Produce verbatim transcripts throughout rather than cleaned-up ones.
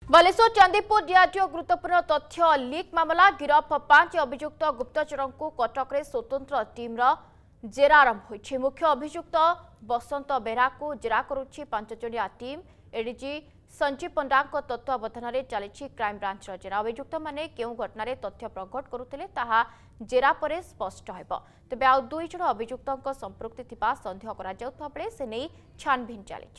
Baleshwar Chandipur DRDO गुरुत्वपूर्ण तथ्य leak मामला गिरफ पांच अभियुक्त गुप्तचरों कटक स्वतंत्र टीम जेरा आरंभ होइछि। मुख्य अभियुक्त बसंत बेरा को जेरा करुछि पांच जणिया टीम। एडीजी संजीव पंडा तत्वावधान में चली क्राइम ब्रांच जेरा। अभियुक्त माने केउ घटना तथ्य प्रकट करुथिले ताहा जेरा परे स्पष्ट हेबो। तेबे आउ दुई जण अभियुक्तक संपृक्ति थिबा संदेह करा जाउथबा बेले से नै छानबीन चली।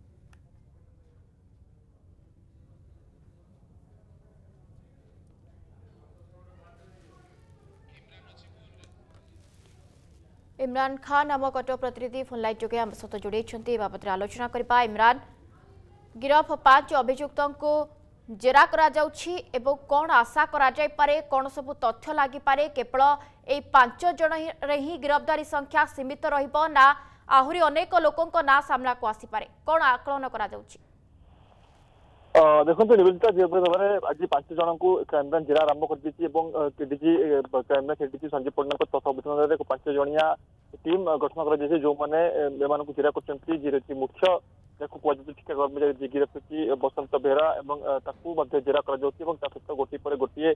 इमरान खान आम कटक प्रतिनिधि फोन लाइन जोगे आम सहित जोड़े बाबद आलोचना करबा। इमरान, गिरफ पांच अभियुक्त को जेरा करा जाउछि एवं कौन आशा करा जाय पारे, कौन सब तथ्य लागि पारे? केवल ए पांच जण रे ही गिरफ्तारी संख्या सीमित रहिबो ना आहुरी अनेक लोकंक ना सामना को आसी पारे, कौन आकलन करा जाउछि? देखो निवेदिता जो भाव आज पांच जन को क्राइम ब्रांच जेरा आरंभ कर DG crime branch ADG Sanjeev Panda तत्वावधान में पांच जणिया टीम गठन कर जो मैंने जेरा कर मुख्य ठिका कर्मचारी गिरफ होती बसंत बेहरा और जेरा कर सहित गोटे पर गोटे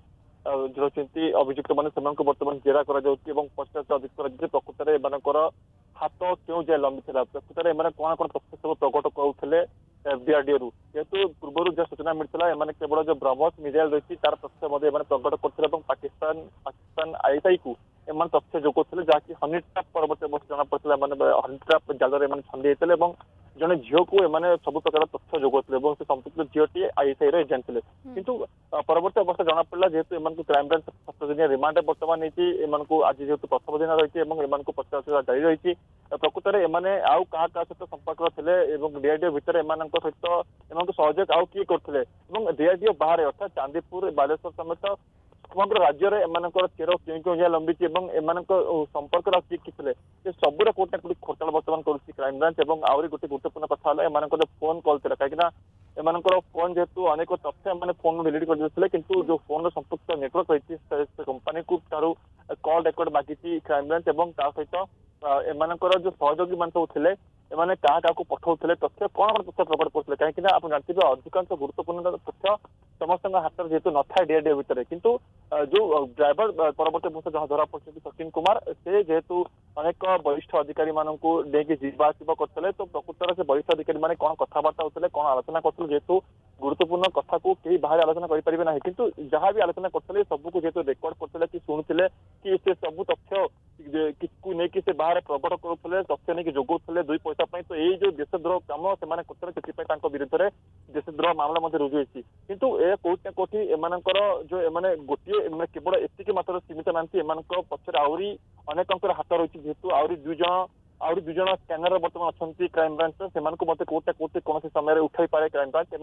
जो अभियुक्त मैंने बर्तमान जेरा कर पचास अधिक प्रकृत में हाथ क्यों जाए लंबी था, प्रकृत में कौन कौन तथ्य सब प्रकट करुले डीआरडीओ रु जेहेतु पूर्व जो सूचना मिलता है केवल जो ब्रह्मोस मिसाइल रही तार तथ्य प्रकट करते पाकिस्तान पाकिस्तान आईएसआई को एम तथ्य जोगुले जहाँकि हनी ट्राप परवर्त वर्ष जना पड़ा हनी ट्राप जाल छंदी होते जड़े झील को एम सब प्रकार तथ्य जोगुले से संपुक्त झीलटी आईएसआई एजेंट थे किंतु परवर्त अवस्था जना पड़ा जेहेतु एम क्राइम ब्रांच सात दिन रिमांड बर्तमान नहीं आज जेहेतु प्रथम दिन रही पचास जारी रही प्रकृत में एमने आउ क्या क्या सहित संपर्क थे डीआरडीओ भितर एम सहित एम सहयोग आउ किए करते डीआरडीओ बाहर अर्थात चांदीपुर बालेश्वर समेत समग्र राज्य में एम चेर क्यों क्यों जहाँ लंबी एम संपर्क किए किए सबूर कोटा कोटी खोटाल बर्तमान कर क्राइम ब्रांच और आहरी गोटे गुरुत्वपूर्ण कथा है एम फोन कॉल था कहीं एम फोन जेहेतु अनेक तथ्य एम फोन डिलीट कर किंतु जो फोन संपुक्त नेटवर्क रही कंपनी को तार कॉल रेकर्ड मागी क्राइम ब्रांच और सहित एम जो सहयोगी मान सब थे एम क्या क्या पठाऊे तथ्य कौन कौन तथ्य प्रकट करते कहीं आप जानते हैं अधिकांश गुरुत्वपूर्ण तथ्य समस्त हाथ जेहेतु न था डीआरडीओ भितर किंतु जो ड्राइवर परवर्त वर्ष जहाँ धरा पड़ते सचिन कुमार से जेहेतु अनेक वरिष्ठ अधिकारी मानक लेकिन जीवा आसवा करते तो प्रकृत से वरिष्ठ अधिकारी मैंने कौन कथबार्ता होते कौन आलोचना करते जेहेतु गुरुत्वपूर्ण कथा को कहीं बाहर आलोचना करें ना किंतु जहाँ भी आलोचना करते सबको जेहेतु रेकर्ड करते कि शुणुते कि से सब तथ्य को लेकिन से बाहर प्रकट करुले तथ्य नहीं जोगुले दुई पैसा तो यही जो देशद्रोह काम से विरुद्ध में देशद्रोह मामला रुजु होती किंतु ए कोठी कोठी एमानकर जो एमाने गोटे केवल एतिकी मात्र सीमित नांती एमान पछरे आहरी अनेकंकर हाथ रही जेहेतु आहरी दुई जन आहरी दुई जन स्कैनर बर्तमान अच्छा क्राइम ब्रांच से कोटा कोटे कौन समय उठाई पारे क्राइम ब्रांच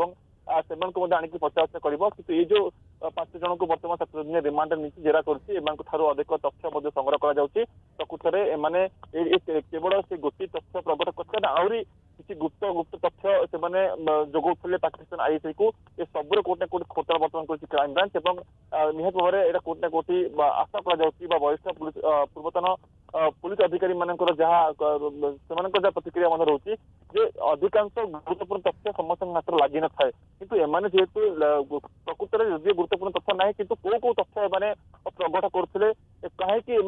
और आणिक पचारचना कर ये जो पांच जन को बर्तमान सात दिन रिमांड नहीं जेरा कर अधिक तथ्य संग्रह कर प्रकृत में एमाने केवल से गोटे तथ्य प्रकट करते आहरी किसी गुप्त गुप्त तथ्य से जोगुले पाकिस्तान आईएसआई को ये सबूर कोटे कोटी खोटाल बर्तमान कर क्राइम ब्रांच और निहत भाव में कोटा कोटी आशा कर वरिष्ठ पुलिस पूर्वतन पुलिस अधिकारी मानकर जहाँ प्रतिक्रिया मन रोचे अधिकांश गुरुत्वपूर्ण तथ्य समस्त हाथ लगी न थाए किंतु एमाने जेहेतु प्रकृत में जदि गुरुत्वपूर्ण तथ्य ना कि कौ कौ तथ्य एमाने प्रकट करते कहीं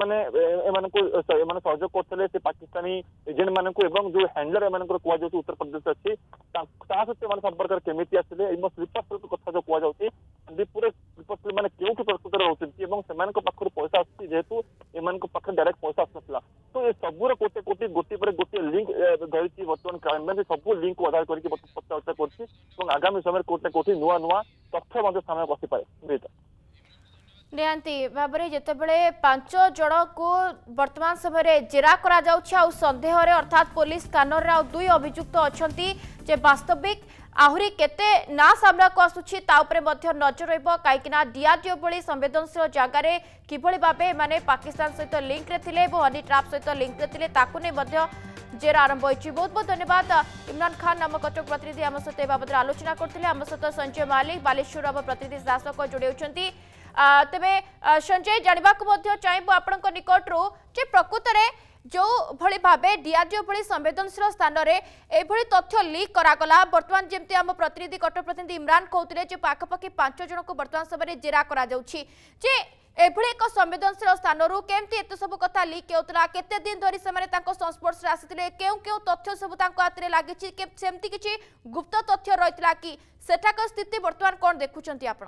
सहयोग करते पाकिस्तानी एजेंट मानक जो हैंडलर एम कहुए उत्तर प्रदेश अच्छी सहित संपर्क केमी आसते स्लीपर कथा जो कहु चांदीपुर स्लीपर मैंने क्यों प्रस्तुत रोचे पैसा आसती जेहेतु एम पाखे डायरेक्ट पैसा आसना तो ये सबूर कोटे कोटी गोटे पर गोटे लिंक धरी बर्तमान क्राइम ब्रांच सब लिंक को आधार करके पचर्चा कर आगामी समय कोटे कोटी नुआ नुआ तथ्य सामने बसी पाए निहांती भाव में जितेबले पांच जन को वर्तमान समय जेरा करा जाउछि आ संदेह रे अर्थात पुलिस कानर रे दुई अभियुक्त अछंती जे वास्तविक आहुरी केते ना सामना को आसुछि ता उपरे मध्य नजर रहबो काईकिना डीआरडीओ भली संवेदनशील जगार किभली भाबे माने पाकिस्तान सहित लिंक रे थिले एवं हनी ट्राप सहित लिंक रे थिले ताकु ने मध्य जेरा आरंभ होइछि। बहुत बहुत धन्यवाद इमरान खान नाम कटक प्रतिनिधि आम सहित बाबद आलोचना करथिले। आम सहित संजय मालिक बालेश्वर प्रतिनिधि शासक जोड़े होचंती। तेबे संजय जानवा को चाहबू आपण निकटू जे प्रकृत में जो भली भाबे डीआरडीओ भली संवेदनशील स्थान रे एभली तथ्य लीक करागला वर्तमान जेमती आम प्रतिनिधि कटक प्रतिनिधि इमरान कहते जे पाखपाखि पांच जन को वर्तमान समय जेरा करा जाउछि जे एभली एक संवेदनशील स्थान रु केमती एत सब कथा लीक होतला केते दिन धरी से संस्पर्श आसिथिले केउ केउ तथ्य सब तांको हाथ रे लागिछि सेमती किछि गुप्त तथ्य रहितला कि सेठाक स्थिति वर्तमान कोन देखुचंती आपण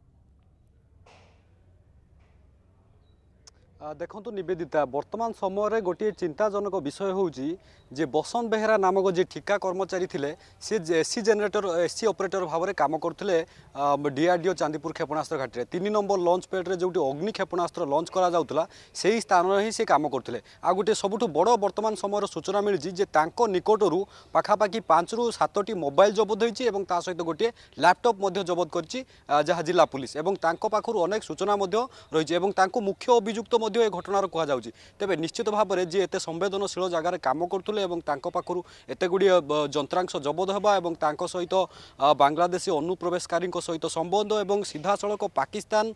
देखु निवेदिता वर्तमान समय गोटे चिंताजनक विषय होउची जे बसंत बेहेरा नामक जे ठिका कर्मचारी थिले से एसी जेनेरेटर एसी ऑपरेटर भाव में काम करते डीआरडीओ चांदीपुर क्षेपणास्त्र घाटी तीन नंबर लॉन्च पैड रे जो अग्नि क्षेपणास्त्र लॉन्च करा जाउतला सेही स्थान रे ही से काम करते आ गोटे सबुठु बड़ वर्तमान समय सूचना मिली जे तांको निकटरू पाखापाखि पांच रु सातटी मोबाइल जबत होईची एवं ता सहित गोटे लैपटॉप मध्य जबत करची जहा जिला पुलिस एवं तांको पाखरु अनेक सूचना मध्य रहिची एवं तांको मुख्य अभियुक्त मध्य ए घटनार कहा जाउची तेबे निश्चित भाव में जे एते संवेदनशील जगार काम करथुले एवं तांको पाखरु एते गुडी जंत्रांश जबत हेबा एवं तांको सहित बांग्लादेशी अनुप्रवेशकारी सहित संबंध एवं सीधा सड़क पाकिस्तान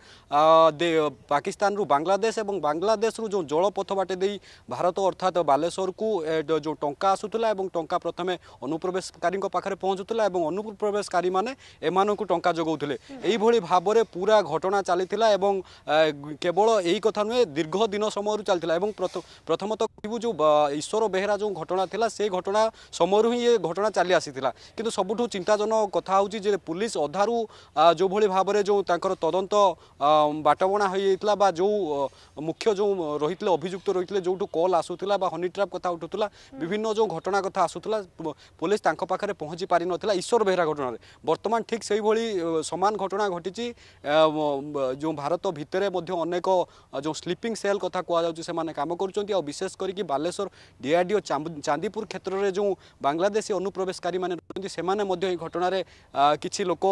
पाकिस्तान रु बांग्लादेश एवं बांग्लादेश रु जो जलपथ बाटे दे भारत अर्थात बालेश्वर को जो टंका आसुतला एवं टंका प्रथमे अनुप्रवेशकारी पाखरे पहुंचुतला एवं अनुप्रवेशकारी माने एमानकु टंका जगौथले एई भली भाबरे पूरा घटना चलीथिला एवं केवल एई कथा नुहे दीर्घ दिन समय चलता एवं प्रथमतः कहूँ जो ईश्वर बेहेरा जो घटना थिला से घटना समय ही ये घटना चली आसीथिला किंतु सबुठु चिंताजनक कथा होची जे पुलिस अधारू जो भली भाव में जो तांकर तदंत बाटबणा होइतला बा जो मुख्य जो रहितले अभियुक्त रहितले जोटू कॉल आसुथिला बा हनी ट्रैप कथा उठुथिला विभिन्न जो घटना कथा आसुथिला पुलिस तांको पाखरे पहुंची पारि नथिला ईश्वर बेहेरा घटना वर्तमान ठीक सेही भली समान घटना घटिची जो भारत भितरे मध्य अनेक जो स्लीपिंग सेल कथा कह जाने काम कर विशेष करके बालेश्वर डीआरडीओ चांदीपुर क्षेत्र में जो बांग्लादेशी अनुप्रवेशकारी मैंने से घटन किसी लोक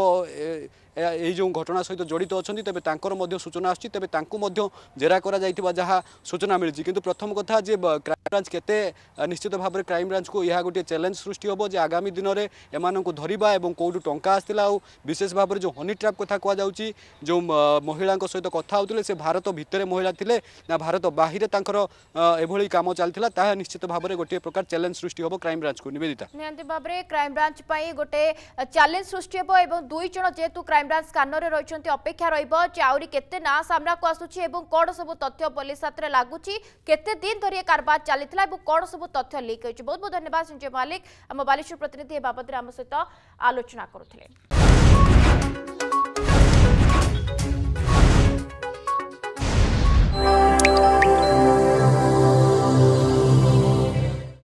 ये जो घटना सहित जड़ित अच्छा तेज तर सूचना आसछि तेबे तांको मध्य जेरा करा जाइतिबा जहा सूचना मिली किंतु प्रथम कथा जे क्राइम ब्रांच केते निश्चित भाव में क्राइम ब्रांच को यह गोटे चैलेंज सृष्टि हम जे आगामी दिन में एमानंकु धरिबा एवं कोठु टंका आस्तिला आ विशेष भाव में जो हनी ट्रैप कथा कह जाउछि जो महिला सहित कथा होउतिले से भारत भितर महिला थिले ना भारत बाहिर तांकर एभली काम चलथिला ताहा निश्चित भाव में गोटे प्रकार चैलेंज सृष्टि हम क्राइम ब्रांच को निवेदिता नियंति भाव में क्राइम ब्रांच पई गोटे चैलेंज सृष्टि हम एवं दुई जण जेतु क्राइम ब्रांच स्कैनर रे रहिसंती अपेक्षा रहिबो जे आउरी केते ना सामना को आसुची एवं कोड सब तथ्य पुलिस हाथ रे लागुची केते दिन धरि कारबार चलितला एवं कोड सब तथ्य लीक होइछ बहुत बहुत धन्यवाद संजय मालिक हम बालेश्वर प्रतिनिधि ए बाबत रे हम सहित आलोचना करूथिले।